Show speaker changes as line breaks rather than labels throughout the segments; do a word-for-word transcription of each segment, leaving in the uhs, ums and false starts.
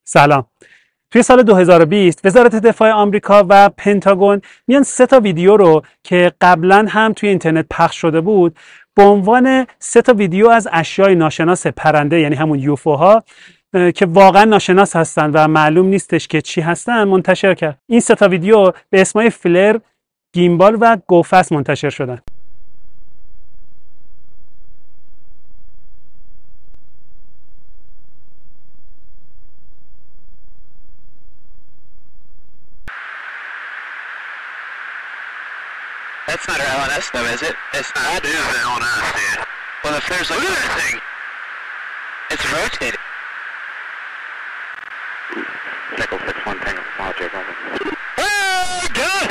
سلام. توی سال دو هزار و بیست وزارت دفاع آمریکا و پنتاگون میان سه تا ویدیو رو که قبلا هم توی اینترنت پخش شده بود به عنوان سه تا ویدیو از اشیای ناشناس پرنده، یعنی همون یوفوها که واقعا ناشناس هستن و معلوم نیستش که چی هستن، منتشر کرد. این سه تا ویدیو به اسمای فلر، گیمبال و گوفست منتشر شدن.
That's not our L N S though, is it? It's not. That is the L N S, dude. Well, if there's like... Look at that thing! It's rotated. Nickel six one tango, Roger, Roger. Oh, got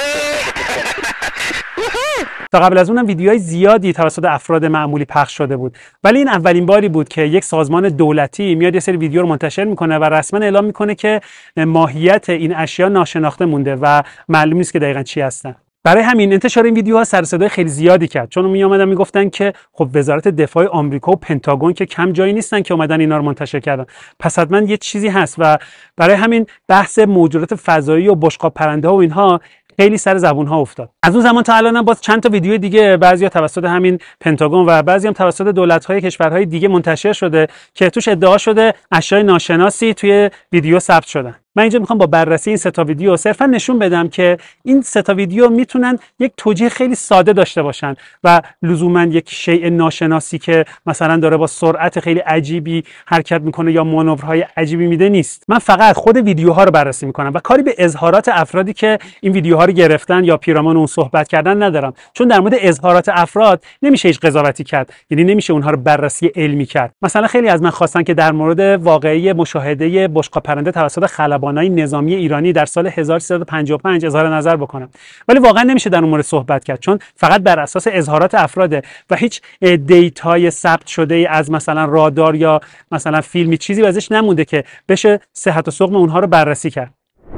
it! Woohoo!
تا قبل از اونم ویدیوهای زیادی توسط افراد معمولی پخش شده بود، ولی این اولین باری بود که یک سازمان دولتی میاد یه سری ویدیو رو منتشر میکنه و رسما اعلام میکنه که ماهیت این اشیا ناشناخته مونده و معلوم نیست که دقیقاً چی هستن. برای همین انتشار این ویدیوها سر و صدای خیلی زیادی کرد، چون می اومدن میگفتن که خب وزارت دفاع آمریکا و پنتاگون که کم جایی نیستن که اومدن اینا رو منتشر کردن، پس حتما یه چیزی هست. و برای همین بحث موجودات فضایی و بشقاب پرنده ها و اینها خیلی سر زبون ها افتاد. از اون زمان تا الان هم باز چند تا ویدیو دیگه، بعضیا توسط همین پنتاگون و بعضی هم توسط دولت‌های کشورهای دیگه منتشر شده که توش ادعا شده اشیای ناشناسی توی ویدیو ثبت شدن. من اینجا میخوام با بررسی این سه تا ویدیو صرفا نشون بدم که این سه تا ویدیو میتونن یک توجیه خیلی ساده داشته باشن و لزوما یک شیء ناشناسی که مثلا داره با سرعت خیلی عجیبی حرکت میکنه یا مانورهای عجیبی میده نیست. من فقط خود ویدیوها رو بررسی میکنم و کاری به اظهارات افرادی که این ویدیوها رو گرفتن یا پیرامون اون صحبت کردن ندارم، چون در مورد اظهارات افراد نمیشه هیچ قضاوتی کرد، یعنی نمیشه اونها رو بررسی علمی کرد. مثلا خیلی از من خواستن که در مورد واقعه مشاهده بشقاب پرنده توسط خلبانای نظامی ایرانی در سال هزار و سیصد و پنجاه و پنج اظهار نظر بکنم، ولی واقعا نمیشه در اون مورد صحبت کرد، چون فقط بر اساس اظهارات افراده و هیچ دیتای ثبت شده از مثلا رادار یا مثلا فیلمی چیزی ازش نمونده که بشه صحت و سقم اونها رو بررسی کرد.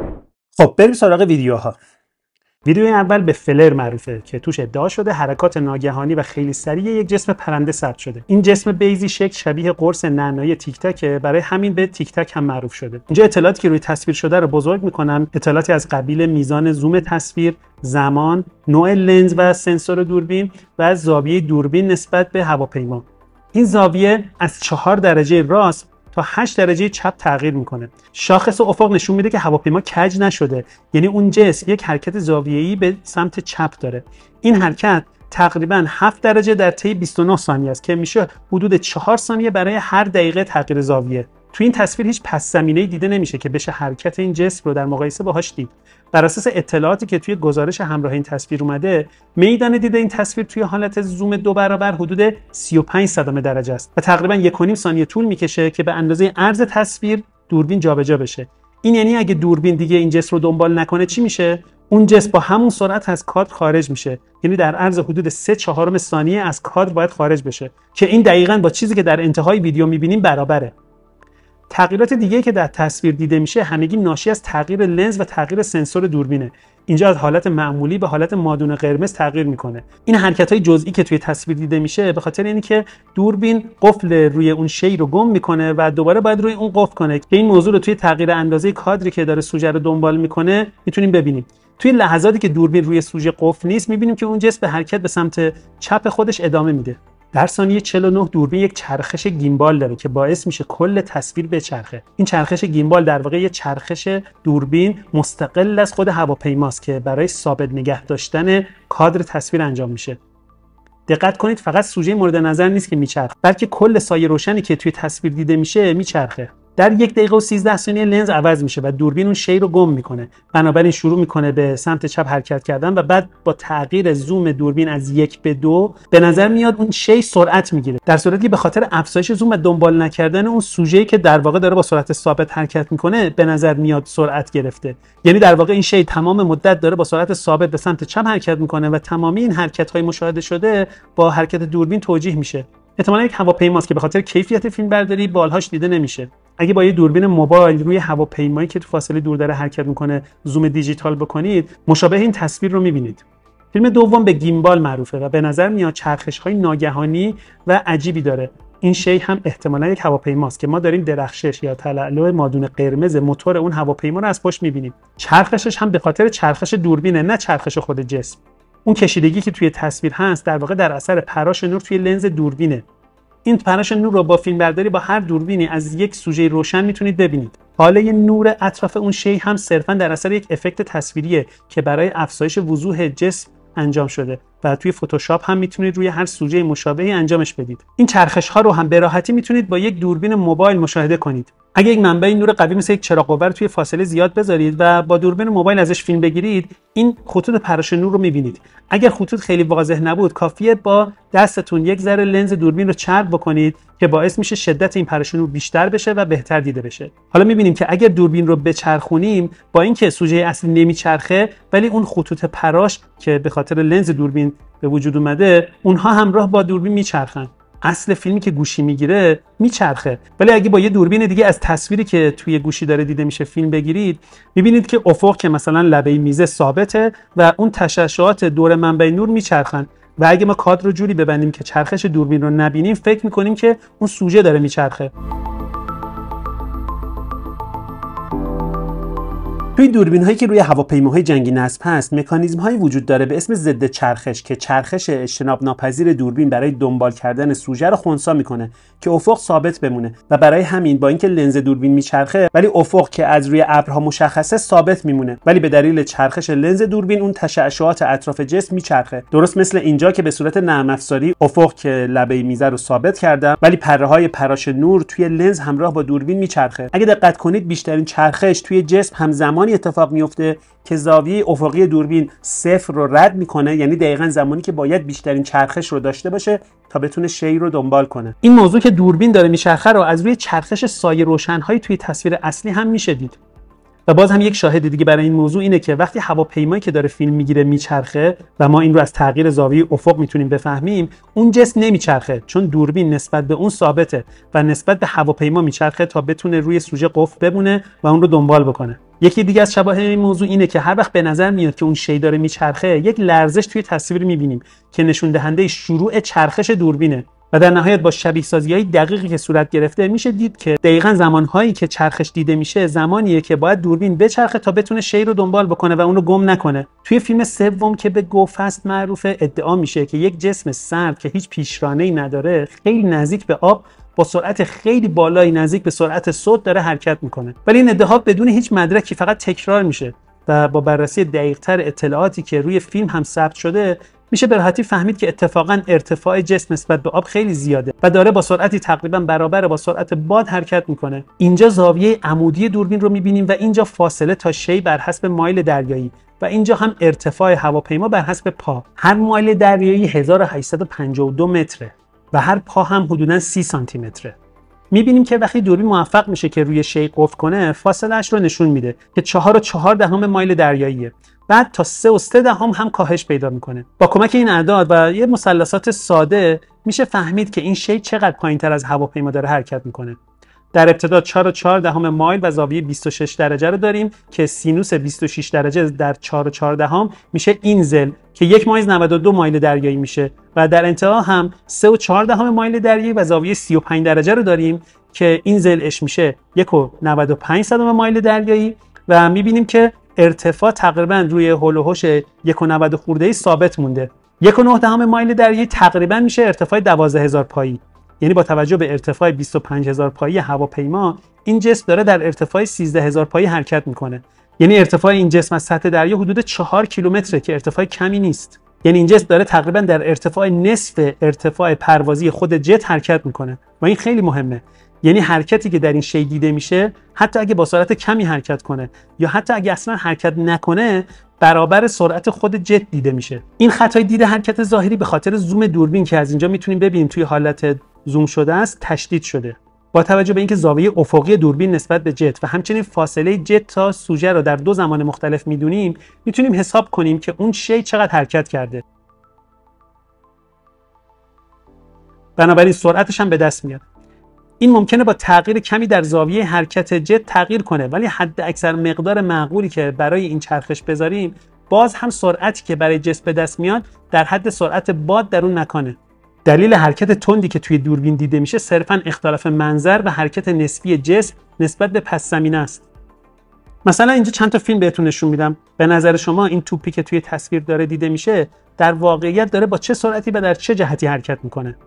خب بریم سراغ ویدیوها. ویدیو اول به فلر معروفه که توش ادعا شده حرکات ناگهانی و خیلی سریع یک جسم پرنده ثبت شده. این جسم بیضی شکل شبیه قرص نعنایی تیک تاکه، برای همین به تیک تاک هم معروف شده. اینجا اطلاعاتی که روی تصویر شده رو بزرگ میکنم، اطلاعاتی از قبیل میزان زوم تصویر، زمان، نوع لنز و سنسور دوربین و زاویه دوربین نسبت به هواپیما. این زاویه از چهار درجه راست تا هشت درجه چپ تغییر میکنه. شاخص افق نشون میده که هواپیما کج نشده، یعنی اون جسم یک حرکت زاویه‌ای به سمت چپ داره. این حرکت تقریبا هفت درجه در طی بیست و نه ثانیه است که میشه حدود چهار ثانیه برای هر دقیقه تغییر زاویه. تو این تصویر هیچ پس زمینه‌ای دیده نمیشه که بشه حرکت این جسم رو در مقایسه باهاش دید. بر اساس اطلاعاتی که توی گزارش همراه این تصویر اومده، میدان دید این تصویر توی حالت زوم دو برابر حدود سی و پنج صدم درجه است و تقریبا یک و نیم ثانیه طول میکشه که به اندازه عرض تصویر دوربین جابجا بشه. این یعنی اگه دوربین دیگه این جسم رو دنبال نکنه چی میشه؟ اون جسم با همون سرعت از کادر خارج میشه، یعنی در عرض حدود سه چهارم ثانیه از کادر باید خارج بشه که این دقیقاً با چیزی که در انتهای ویدیو میبینیم برابره. تغییرات دیگه که در تصویر دیده میشه همگی ناشی از تغییر لنز و تغییر سنسور دوربینه. اینجا از حالت معمولی به حالت مادون قرمز تغییر میکنه. این حرکت‌های جزئی که توی تصویر دیده میشه به خاطر اینکه دوربین قفل روی اون شی رو گم میکنه و دوباره باید روی اون قفل کنه که این موضوع رو توی تغییر اندازه کادری که داره سوژه رو دنبال میکنه میتونیم ببینیم. توی لحظاتی که دوربین روی سوژه قفل نیست میبینیم که اون جسم به حرکت به سمت چپ خودش ادامه میده. در ثانیه چهل و نه دوربین یک چرخش گیمبال داره که باعث میشه کل تصویر بچرخه. این چرخش گیمبال در واقع یک چرخش دوربین مستقل از خود هواپیماست که برای ثابت نگه داشتن کادر تصویر انجام میشه. دقت کنید فقط سوژه مورد نظر نیست که میچرخه، بلکه کل سایه روشنی که توی تصویر دیده میشه میچرخه. در یک دقیقه و سیزده ثانیه لنز عوض میشه و دوربین اون شی رو گم میکنه، بنابراین شروع میکنه به سمت چپ حرکت کردن و بعد با تغییر زوم دوربین از یک به دو به نظر میاد اون شی سرعت میگیره، در صورتی که به خاطر افزایش زوم و دنبال نکردن اون سوژه‌ای که در واقع داره با سرعت ثابت حرکت میکنه به نظر میاد سرعت گرفته. یعنی در واقع این شی تمام مدت داره با سرعت ثابت به سمت چپ حرکت میکنه و تمامی این حرکت‌های مشاهده شده با حرکت دوربین توجیه میشه. احتمالاً یک هواپیماست که به خاطر کیفیت فیلمبرداری بالهاش دیده نمیشه. اگه با یه دوربین موبایل روی هواپیمایی که تو فاصله دور داره حرکت میکنه زوم دیجیتال بکنید، مشابه این تصویر رو میبینید. فیلم دوم به گیمبال معروفه و به نظر میاد چرخش‌های ناگهانی و عجیبی داره. این شی هم احتمالاً یک هواپیماست که ما داریم درخشش یا تلألؤ مادون قرمز موتور اون هواپیما رو از پشت می‌بینیم. چرخشش هم به خاطر چرخش دوربینه، نه چرخش خود جسم. اون کشیدگی که توی تصویر هست در واقع در اثر پراش نور توی لنز دوربینه. این پراش نور رو با فیلمبرداری با هر دوربینی از یک سوژه روشن میتونید ببینید. حاله نور اطراف اون شی هم صرفاً در اثر یک افکت تصویریه که برای افزایش وضوح جسم انجام شده و توی فتوشاپ هم میتونید روی هر سوژه مشابهی انجامش بدید. این چرخش ها رو هم به راحتی میتونید با یک دوربین موبایل مشاهده کنید. اگه یک منبع نور قوی مثل یک چراغ قوه رو توی فاصله زیاد بذارید و با دوربین موبایل ازش فیلم بگیرید، این خطوط پراش نور رو میبینید. اگر خطوط خیلی واضح نبود، کافیه با دستتون یک ذره لنز دوربین رو چرب بکنید که باعث میشه شدت این پراش نور بیشتر بشه و بهتر دیده بشه. حالا میبینیم که اگر دوربین رو بچرخونیم، با اینکه سوژه اصلی نمیچرخه، ولی اون خطوط پراش که به خاطر لنز دوربین به وجود اومده، اونها همراه با دوربین میچرخن. اصل فیلمی که گوشی میگیره میچرخه، ولی اگه با یه دوربین دیگه از تصویری که توی گوشی داره دیده میشه فیلم بگیرید، میبینید که افق که مثلا لبه میزه ثابته و اون تشعشعات دور منبع نور میچرخن و اگه ما کادر رو جوری ببندیم که چرخش دوربین رو نبینیم، فکر میکنیم که اون سوژه داره میچرخه. توی دوربین هایی که روی هواپیماهای جنگی نصب هست، مکانیزم هایی وجود داره به اسم ضد چرخش که چرخش اجتناب ناپذیر دوربین برای دنبال کردن سوژه رو خنثی میکنه که افق ثابت بمونه و برای همین با اینکه لنز دوربین میچرخه، ولی افق که از روی ابرها مشخصه ثابت میمونه، ولی به دلیل چرخش لنز دوربین اون تشعشعات اطراف جسم میچرخه. درست مثل اینجا که به صورت نرم افزاری افق که لبه میزه رو ثابت کردم، ولی پره های پراش نور توی لنز همراه با دوربین میچرخه. اگه دقت کنید، بیشترین چرخش توی جسم همزمان اتفاق میفته که زاویه افقی دوربین صفر رو رد میکنه، یعنی دقیقاً زمانی که باید بیشترین چرخش رو داشته باشه تا بتونه شی رو دنبال کنه. این موضوع که دوربین داره میچرخه رو از روی چرخش سایه روشن‌هایی توی تصویر اصلی هم میشه دید. و باز هم یک شاهد دیگه برای این موضوع اینه که وقتی هواپیمایی که داره فیلم میگیره میچرخه و ما این رو از تغییر زاویه افق میتونیم بفهمیم، اون جسم نمیچرخه، چون دوربین نسبت به اون ثابته و نسبت به هواپیما میچرخه تا بتونه روی سوژه قفل بمونه و اون رو دنبال بکنه. یکی دیگه از شواهد این موضوع اینه که هر وقت به نظر میاد که اون شی داره میچرخه، یک لرزش توی تصویر میبینیم که نشون دهنده شروع چرخش دوربینه. و در نهایت با شبیه سازی‌های دقیقی که صورت گرفته میشه دید که دقیقاً زمانهایی که چرخش دیده میشه زمانیه که باید دوربین بچرخه تا بتونه شی رو دنبال بکنه و اون رو گم نکنه. توی فیلم سوم که به گو فست معروفه، ادعا میشه که یک جسم سرد که هیچ پیشرانه‌ای نداره، خیلی نزدیک به آب با سرعت خیلی بالایی نزدیک به سرعت صوت داره حرکت میکنه. ولی این ادعا بدون هیچ مدرکی فقط تکرار میشه و با بررسی دقیق‌تر اطلاعاتی که روی فیلم هم ثبت شده میشه به راحتی فهمید که اتفاقا ارتفاع جسم نسبت به آب خیلی زیاده و داره با سرعتی تقریبا برابر با سرعت باد حرکت میکنه. اینجا زاویه عمودی دوربین رو میبینیم و اینجا فاصله تا شی بر حسب مایل دریایی و اینجا هم ارتفاع هواپیما بر حسب پا. هر مایل دریایی هزار و هشتصد و پنجاه و دو متره و هر پا هم حدوداً سی سانتی متره. میبینیم که وقتی دوربین موفق میشه که روی شی قفل کنه، فاصله اش رو نشون میده که چهار و چهار دهم مایل دریاییه. بعد تا سه و سه دهم هم کاهش پیدا میکنه. با کمک این اعداد و یه مثلثات ساده میشه فهمید که این شی چقدر پایینتر از هواپیما داره حرکت میکنه. در ابتدا چهار و چهار دهم مایل و زاویه بیست و شش درجه رو داریم که سینوس بیست و شش درجه در چهار و چهار دهم میشه اینزل که یک مایز نود و دو مایل دریایی میشه و در انتها هم سه و چهار دهم مایل دریایی و زاویه سی و پنج درجه رو داریم که اینزل اش میشه یک و نود و پنج صدم مایل دریایی و میبینیم که ارتفاع تقریبا روی هول و هوش یک و نود خورده‌ای ثابت مونده. یک و نه دهم مایل دریایی تقریبا میشه ارتفاع دوازده هزار پایی. یعنی با توجه به ارتفاع بیست و پنج هزار پایی هواپیما، این جسم داره در ارتفاع سیزده هزار پایی حرکت میکنه. یعنی ارتفاع این جسم از سطح دریا حدود چهار کیلومتره که ارتفاع کمی نیست. یعنی این جسم داره تقریبا در ارتفاع نصف ارتفاع پروازی خود جت حرکت میکنه و این خیلی مهمه. یعنی حرکتی که در این شی دیده میشه، حتی اگه با سرعت کمی حرکت کنه یا حتی اگه اصلا حرکت نکنه، برابر سرعت خود جت دیده میشه. این خطای دید حرکت ظاهری به خاطر زوم دوربین که از اینجا میتونیم ببینیم توی حالت زوم شده است تشدید شده. با توجه به اینکه زاویه افقی دوربین نسبت به جت و همچنین فاصله جت تا سوژه رو در دو زمان مختلف میدونیم، میتونیم حساب کنیم که اون شی چقدر حرکت کرده. بنابراین سرعتش هم به دست میاد. این ممکنه با تغییر کمی در زاویه حرکت جت تغییر کنه، ولی حد اکثر مقدار معقولی که برای این چرخش بذاریم، باز هم سرعتی که برای جسم به دست میاد در حد سرعت باد در اون مکانه. دلیل حرکت تندی که توی دوربین دیده میشه صرفاً اختلاف منظر و حرکت نسبی جسم نسبت به پس زمینه است. مثلا اینجا چند تا فیلم بهتون نشون میدم. به نظر شما این توپی که توی تصویر داره دیده میشه در واقعیت داره با چه سرعتی و در چه جهتی حرکت میکنه؟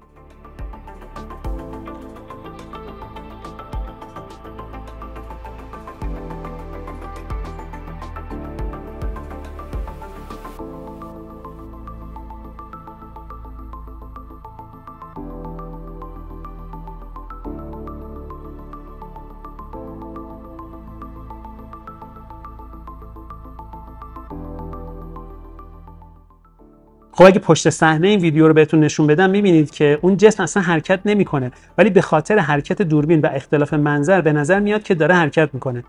خب اگه پشت صحنه این ویدیو رو بهتون نشون بدم میبینید که اون جسم اصلا حرکت نمیکنه، ولی به خاطر حرکت دوربین و اختلاف منظر به نظر میاد که داره حرکت میکنه.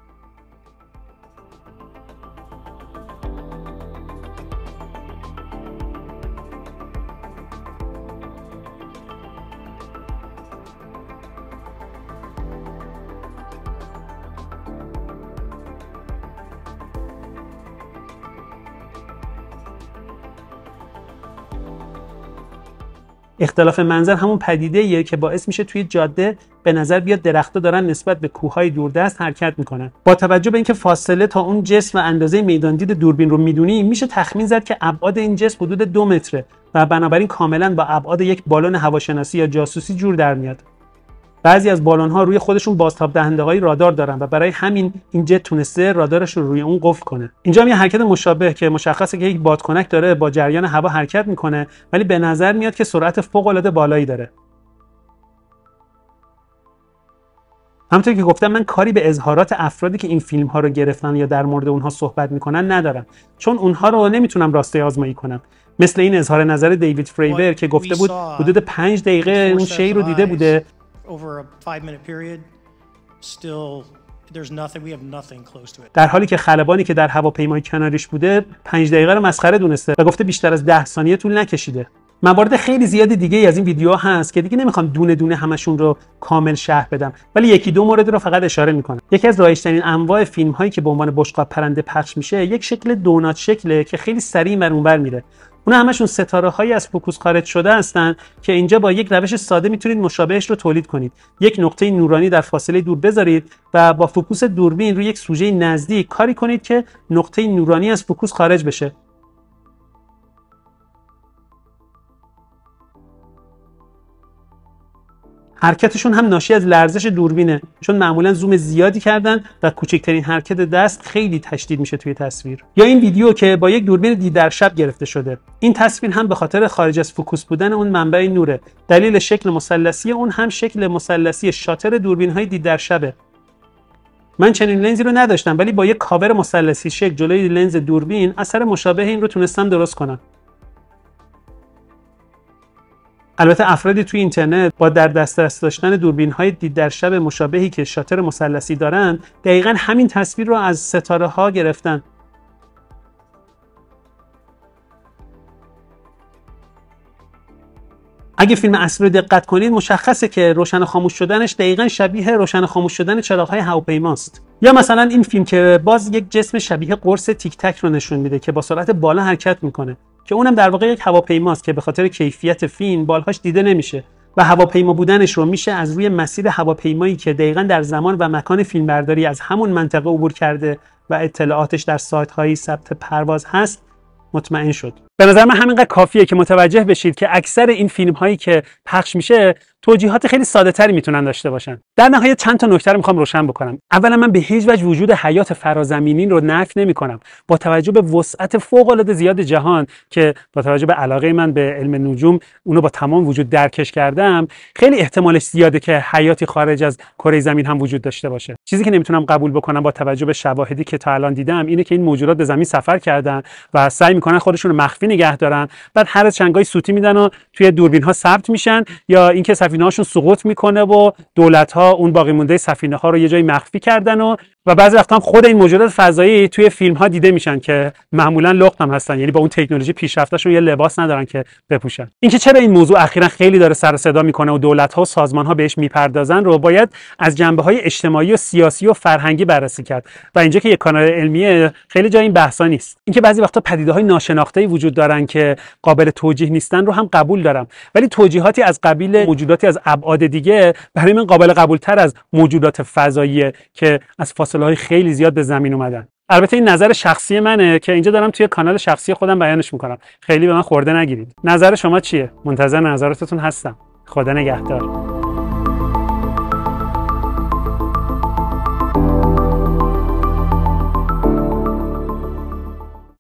اختلاف منظر همون پدیده‌ایه که باعث میشه توی جاده به نظر بیاد درخت‌ها دارن نسبت به کوههای دوردست حرکت میکنن. با توجه به اینکه فاصله تا اون جسم و اندازه میداندید دوربین رو میدونیم، میشه تخمین زد که ابعاد این جسم حدود دو متره و بنابراین کاملا با ابعاد یک بالون هواشناسی یا جاسوسی جور در میاد. بعضی از بالون‌ها روی خودشون بازتاب دهنده‌های رادار دارن و برای همین این جت تونسته رادارش رو روی اون قفل کنه. اینجا هم یه حرکت مشابه که مشخصه که یک بادکنک داره با جریان هوا حرکت میکنه، ولی به نظر میاد که سرعت فوق‌العاده بالایی داره. همونطور که گفتم من کاری به اظهارات افرادی که این فیلم ها رو گرفتن یا در مورد اونها صحبت میکنن ندارم، چون اونها رو نمیتونم راسته آزمایی کنم. مثل این اظهار نظر دیوید فریبر که گفته بود حدود پنج دقیقه اون شی رو دیده بوده. در حالی که خلبانی که در هواپیمای کناریش بوده پنج دقیقه رو مسخره دونسته و گفته بیشتر از ده ثانیه طول نکشیده. موارد خیلی زیادی دیگه از این ویدیو هست که دیگه نمیخوام دونه دونه همشون رو کامل شرح بدم، ولی یکی دو مورد رو فقط اشاره میکنم. یکی از رایج‌ترین انواع فیلم هایی که به عنوان بشقاب پرنده پخش میشه یک شکل دونات شکله که خیلی سریع این ور اون ور میره. اونا همشون ستاره هایی از فوکوس خارج شده هستن که اینجا با یک روش ساده میتونید مشابهش رو تولید کنید. یک نقطه نورانی در فاصله دور بذارید و با فوکوس دوربین روی یک سوژه نزدیک کاری کنید که نقطه نورانی از فوکوس خارج بشه. حرکتشون هم ناشی از لرزش دوربینه، چون معمولا زوم زیادی کردن و کوچکترین حرکت دست خیلی تشدید میشه توی تصویر. یا این ویدیو که با یک دوربین دید در شب گرفته شده. این تصویر هم به خاطر خارج از فوکوس بودن اون منبع نوره. دلیل شکل مثلثی اون هم شکل مثلثی شاتر دوربین‌های دید در شبه. من چنین لنزی رو نداشتم، ولی با یک کاور مثلثی شکل جلوی لنز دوربین اثر مشابه این رو تونستم درست کنم. البته افرادی توی اینترنت با در دسترس داشتن دوربین‌های دید در شب مشابهی که شاتر مثلثی دارن، دقیقاً همین تصویر رو از ستاره‌ها گرفتن. اگه فیلم اصلی رو دقت کنید مشخصه که روشن و خاموش شدنش دقیقاً شبیه روشن و خاموش شدن چراغ‌های هواپیماست. یا مثلا این فیلم که باز یک جسم شبیه قرص تیک تک رو نشون میده که با سرعت بالا حرکت میکنه، که اونم در واقع یک هواپیماست که به خاطر کیفیت فیلم بالهاش دیده نمیشه و هواپیما بودنش رو میشه از روی مسیر هواپیمایی که دقیقاً در زمان و مکان فیلمبرداری از همون منطقه عبور کرده و اطلاعاتش در سایت‌های ثبت پرواز هست مطمئن شد. به نظر من همینقدر کافیه که متوجه بشید که اکثر این فیلم هایی که پخش میشه توجیهات خیلی ساده تری میتونن داشته باشن. در نهایت چند تا نکته رو میخوام روشن بکنم. اولا من به هیچ وجه وجود حیات فرازمینی رو نفی نمیکنم. با توجه به وسعت فوق العاده زیاد جهان که با توجه به علاقه من به علم نجوم اونو با تمام وجود درکش کردم، خیلی احتمالش زیاده که حیاتی خارج از کره زمین هم وجود داشته باشه. چیزی که نمیتونم قبول بکنم با توجه به شواهدی که تا الان دیدم اینه که این موجودات به زمین سفر کردن و سعی میکنن خودشون رو مخفی نگه دارن، بعد هر از چنگای سوتی میدن و توی دوربین ها ثبت میشن، یا اینکه سفینه هاشون سقوط میکنه و دولت ها اون باقی مونده سفینه ها رو یه جایی مخفی کردن و و بعضی وقتا هم خود این موجودات فضایی توی فیلم ها دیده میشن که معمولا لخت هم هستن، یعنی با اون تکنولوژی پیشرفتهشون یه لباس ندارن که بپوشن. اینکه چرا این موضوع اخیرا خیلی داره سر و صدا میکنه و دولت ها و سازمان ها بهش میپردازن رو باید از جنبه های اجتماعی و سیاسی و فرهنگی بررسی کرد و اینجا که یک کانال علمیه خیلی جای این بحثا نیست. اینکه بعضی وقتا پدیده های ناشناخته‌ای وجود دارن که قابل توجیه نیستن رو هم قبول دارم، ولی توجیهاتی از قبیل موجوداتی از ابعاد دیگه برای من قابل قبول تر از موجودات فضاییه که از فاصله‌های خیلی زیاد به زمین اومدن. البته این نظر شخصی منه که اینجا دارم توی کانال شخصی خودم بیانش میکنم، خیلی به من خورده نگیرید. نظر شما چیه؟ منتظر نظراتتون هستم. خدا نگهدار.